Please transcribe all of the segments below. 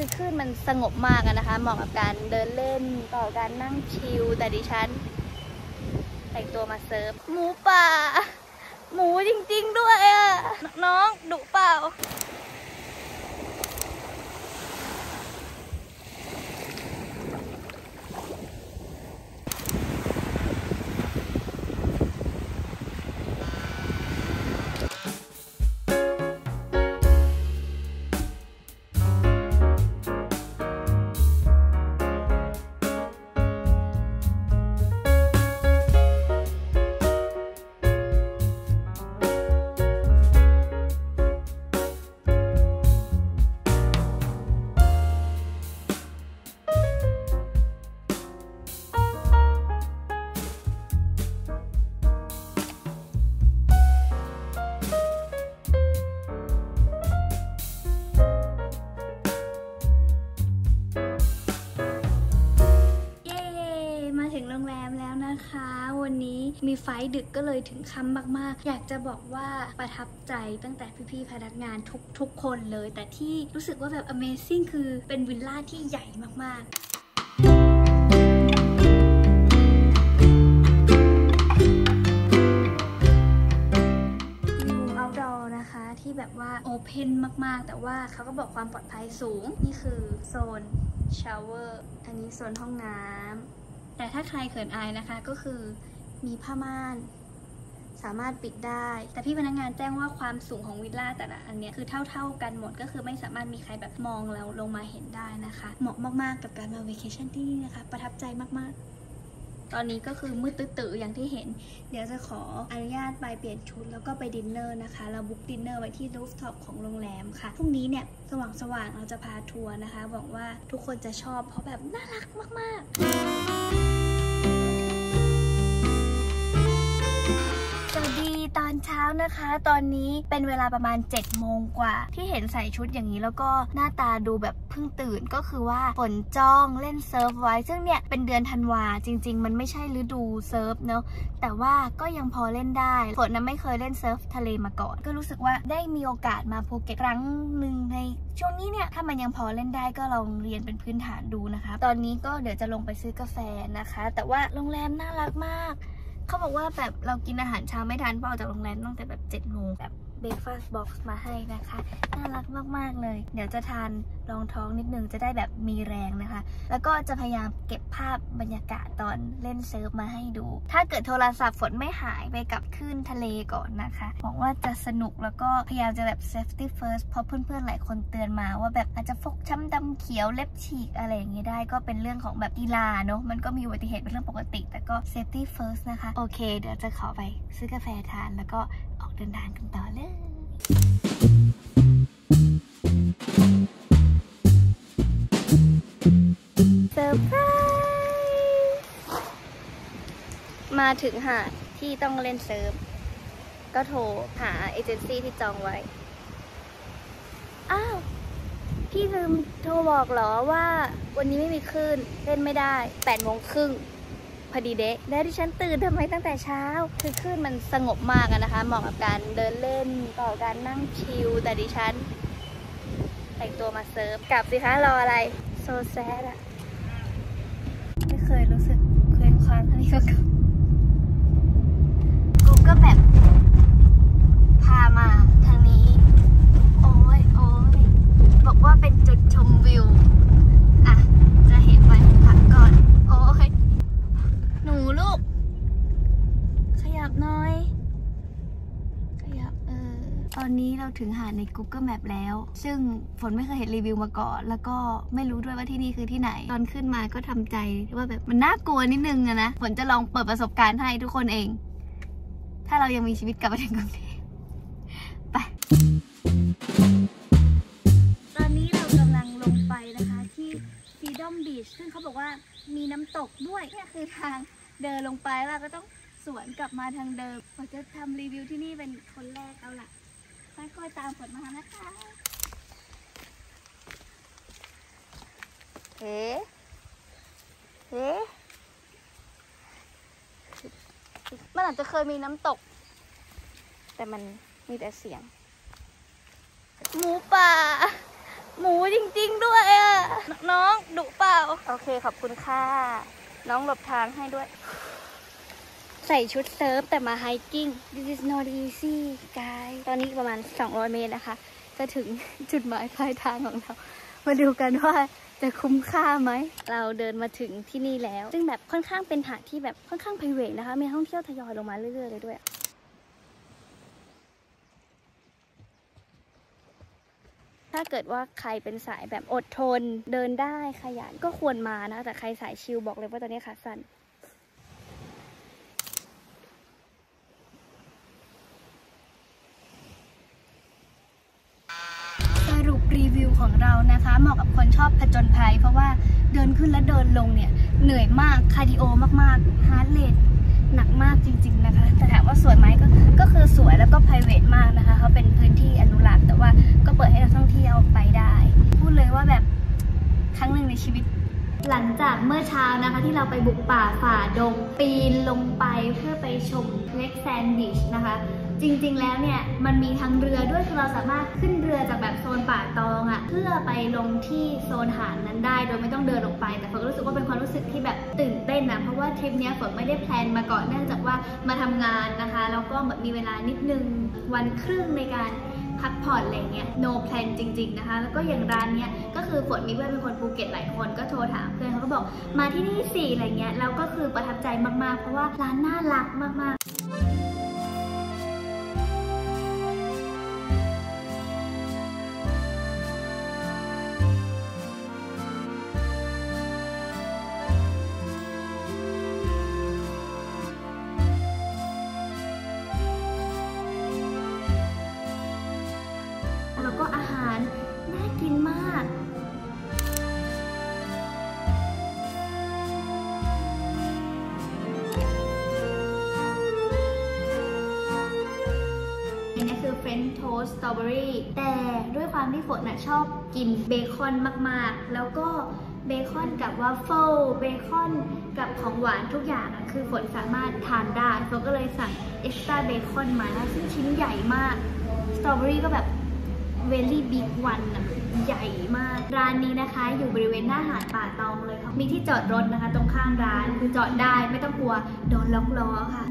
คือคลื่นมันสงบมากนะคะเหมาะกับการเดินเล่นต่อการนั่งชิลแต่ดิฉันแต่งตัวมาเซิร์ฟหมูป่าหมูจริงๆด้วยอ่ะน้องดุเปล่าวันนี้มีไฟล์ดึกก็เลยถึงค่ำมากๆอยากจะบอกว่าประทับใจตั้งแต่พี่ๆพนักงานทุกคนเลยแต่ที่รู้สึกว่าแบบ Amazing คือเป็นวิลล่าที่ใหญ่มากๆที่แบบว่าโอเพนมากๆแต่ว่าเขาก็บอกความปลอดภัยสูงนี่คือโซนชาวเวอร์อันนี้โซนห้องน้ำแต่ถ้าใครเขินอายนะคะก็คือมีผ้าม่านสามารถปิดได้แต่พี่พนักงานแจ้งว่าความสูงของวิลล่าแต่ละอันเนี้ยคือเท่ากันหมดก็คือไม่สามารถมีใครแบบมองเราลงมาเห็นได้นะคะเหมาะมากๆกับการมาเวเคชั่นที่นี่นะคะประทับใจมากๆตอนนี้ก็คือมืดตื้อๆอย่างที่เห็นเดี๋ยวจะขออนุญาตไปเปลี่ยนชุดแล้วก็ไปดินเนอร์นะคะเราบุ๊กดินเนอร์ไว้ที่รูฟท็อปของโรงแรมค่ะพรุ่งนี้เนี่ยสว่างเราจะพาทัวร์นะคะหวังว่าทุกคนจะชอบเพราะแบบน่ารักมากๆสวัสดีตอนเช้านะคะตอนนี้เป็นเวลาประมาณ7 โมงกว่าที่เห็นใส่ชุดอย่างนี้แล้วก็หน้าตาดูแบบเพิ่งตื่นก็คือว่าฝนจ้องเล่นเซิร์ฟไว้ซึ่งเนี่ยเป็นเดือนธันวาจริงๆมันไม่ใช่ฤดูเซิร์ฟเนาะแต่ว่าก็ยังพอเล่นได้ฝนนั้นไม่เคยเล่นเซิร์ฟทะเลมาก่อนก็รู้สึกว่าได้มีโอกาสมาภูเก็ตครั้งหนึ่งในช่วงนี้เนี่ยถ้ามันยังพอเล่นได้ก็ลองเรียนเป็นพื้นฐานดูนะคะตอนนี้ก็เดี๋ยวจะลงไปซื้อกาแฟนะคะแต่ว่าโรงแรมน่ารักมากเขาบอกว่าแบบเรากินอาหารเช้าไม่ทันเพราะออกจากโรงแรมตั้งแต่แบบ7 โมงแบบเบรคฟาสต์บ็อกซ์มาให้นะคะน่ารักมากๆเลยเดี๋ยวจะทานรองท้องนิดนึงจะได้แบบมีแรงนะคะแล้วก็จะพยายามเก็บภาพบรรยากาศตอนเล่นเซิร์ฟมาให้ดูถ้าเกิดโทรศัพท์ฝนไม่หายไปกับคลื่นทะเลก่อนนะคะหวังว่าจะสนุกแล้วก็พยายามจะแบบ safety first เพราะเพื่อนๆหลายคนเตือนมาว่าแบบอาจจะฟกช้ำดำเขียวเล็บฉีกอะไรอย่างเงี้ยได้ก็เป็นเรื่องของแบบกีฬาเนาะมันก็มีอุบัติเหตุเป็นเรื่องปกติแต่ก็ safety first นะคะโอเคเดี๋ยวจะขอไปซื้อกาแฟทานแล้วก็ออกเดินทางกันต่อเลยเซอร์ไพรส์มาถึงหาดที่ต้องเล่นเซิร์ฟก็โทรหาเอเจนซี่ที่จองไว้อ้าวพี่ลืมโทรบอกเหรอว่าวันนี้ไม่มีคลื่นเล่นไม่ได้8 โมงครึ่งพอดีเดะแล้วดิฉันตื่นทำไมตั้งแต่เช้าคือคลื่นมันสงบมากนะคะเหมาะกับการเดินเล่นต่อการนั่งชิลแต่ดิฉันแต่งตัวมาเซิร์ฟกลับสิคะรออะไรโซแซดอะไม่เคยรู้สึกเคว้งคว้างเท่านี้มาก่อนกูก็แบบพามาทางนี้โอ้ยบอกว่าเป็นจุดชมวิวอ่ะจะเห็นไว้พักก่อนโอ้ยหนูลูกขยับหน่อยขยับตอนนี้เราถึงหาดใน Google Map แล้วซึ่งฝนไม่เคยเห็นรีวิวมาก่อนแล้วก็ไม่รู้ด้วยว่าที่นี่คือที่ไหนตอนขึ้นมาก็ทำใจว่าแบบมันน่ากลัวนิดนึงอะนะฝนจะลองเปิดประสบการณ์ให้ทุกคนเองถ้าเรายังมีชีวิตกลับมาถึงกรุงเทพไปตอนนี้เรากำลังลงไปนะคะที่ Freedom Beach ซึ่งเขาบอกว่ามีน้ำตกด้วยนี่คือทางเดินลงไปแล้วก็ต้องสวนกลับมาทางเดิมฝนจะทำรีวิวที่นี่เป็นคนแรกเอาล่ะค่อยๆตามฝนมานะคะเฮ้มันอาจจะเคยมีน้ำตกแต่มันมีแต่เสียงหมูป่าหมูจริงๆด้วยอ่ะน้องดุเปล่าโอเคขอบคุณค่ะน้องหลบทางให้ด้วยใส่ชุดเซิร์ฟแต่มาไฮกิ้ง This is not easy guys ตอนนี้ประมาณ200 เมตรนะคะจะถึงจุดหมายปลายทางของเรามาดูกันว่าจะคุ้มค่าไหมเราเดินมาถึงที่นี่แล้วซึ่งแบบค่อนข้างเป็นหาดที่แบบค่อนข้างไพรเวทนะคะมีท่องเที่ยวทยอยลงมาเรื่อยๆเลยด้วยถ้าเกิดว่าใครเป็นสายแบบอดทนเดินได้ขยันก็ควรมานะแต่ใครสายชิลบอกเลยว่าตอนนี้ขาสั่นสรุปรีวิวของเรานะคะเหมาะกับคนชอบผจญภัยเพราะว่าเดินขึ้นและเดินลงเนี่ยเหนื่อยมากคาร์ดิโอมากๆฮาร์ทเรทหนักมากจริงๆนะคะแต่ถามว่าสวยไหมก็คือสวยแล้วก็ไพรเวทมากนะคะเขาเป็นพื้นที่อนุรักษ์แต่ว่าก็เปิดให้นักท่องเที่ยวไปได้พูดเลยว่าแบบครั้งหนึ่งในชีวิตหลังจากเมื่อเช้านะคะที่เราไปบุกป่าฝ่าดงปีนลงไปเพื่อไปชมเล็กแซนด์บีชนะคะจริงๆแล้วเนี่ยมันมีทางเรือด้วยคือเราสามารถขึ้นเรือจากแบบโซนป่าตองอ่ะเพื่อไปลงที่โซนหาดนั้นได้โดยไม่ต้องเดินออกไปแต่ฝนก็รู้สึกว่าเป็นความรู้สึกที่แบบตื่นเต้นนะเพราะว่าทริปนี้ฝนไม่ได้แพลนมาก่อนเนื่องจากว่ามาทำงานนะคะแล้วก็แบบมีเวลานิดนึงวันครึ่งในการพักผ่อนอะไรเงี้ย no plan จริงๆนะคะแล้วก็อย่างร้านเนี้ยก็คือฝนมีเพื่อนเป็นคนภูเก็ตหลายคนก็โทรถามเพื่อนเขาก็บอกมาที่นี่สิอะไรเงี้ยแล้วก็คือประทับใจมากๆเพราะว่าร้านน่ารักมากๆแล้วก็อาหารน่ากินมากอันนี้คือเฟรนช์โทสต์สตรอเบอรี่แต่ด้วยความที่ฝนชอบกินเบคอนมากๆแล้วก็เบคอนกับวาฟเฟิลเบคอนกับของหวานทุกอย่างคือฝนสามารถทานได้ฝนก็เลยสั่งเอ็กซ์ตร้าเบคอนมานะซึ่งชิ้นใหญ่มากสตรอเบอรี่ก็แบบเวลี่บิ๊กวันใหญ่มากร้านนี้นะคะอยู่บริเวณหน้าหาดป่าตองเลยค่ะมีที่จอดรถนะคะตรงข้างร้านคือจอดได้ไม่ต้องกลัวโดนล็อกล้อค่ะ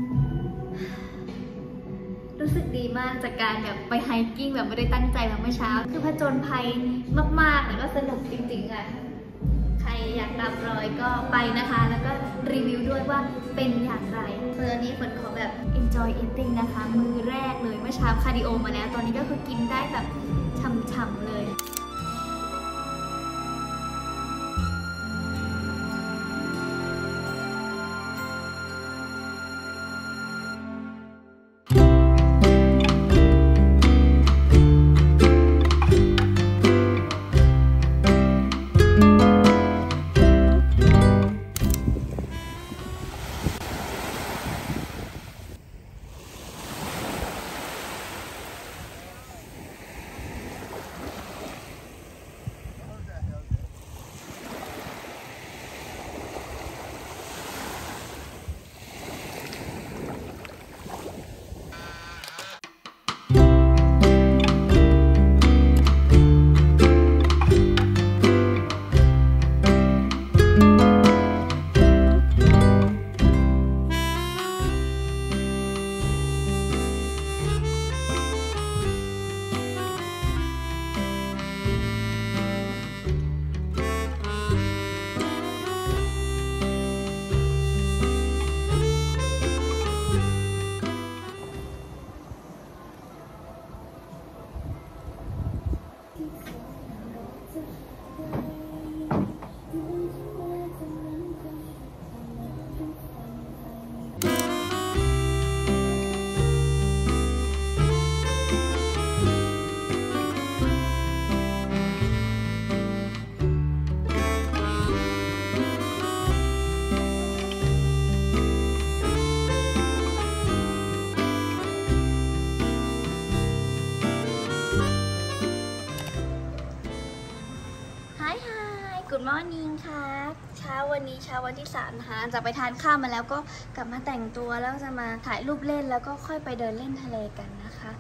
รู้สึกดีมากจากการแบบไปไฮกิ้งแบบไม่ได้ตั้งใจแบบเมื่อเช้าคือผจญภัยมากๆแล้วก็สนุกจริงๆอ่ะใครอยากตามรอยก็ไปนะคะแล้วก็รีวิวด้วยว่าเป็นอย่างไรเพื่อนี้ฝนขอแบบ enjoy eating นะคะมือแรกเลยเมื่อเช้าคาร์ดิโอมาแล้วตอนนี้ก็คือกินได้แบบฉ่ำๆเลยGood morning ค่ะเช้าวันนี้เช้าวันที่3นะคะจะไปทานข้าวมาแล้วก็กลับมาแต่งตัวแล้วจะมาถ่ายรูปเล่นแล้วก็ค่อยไปเดินเล่นทะเลกันนะคะ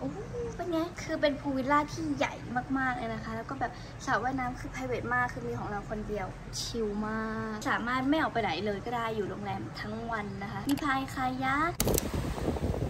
โอ้เป็นไงคือเป็นพูลวิลล่าที่ใหญ่มากๆเลยนะคะแล้วก็แบบสระว่ายน้ำคือ private มากคือมีของเราคนเดียวชิลมากสามารถไม่ออกไปไหนเลยก็ได้อยู่โรงแรมทั้งวันนะคะมีพายคายัก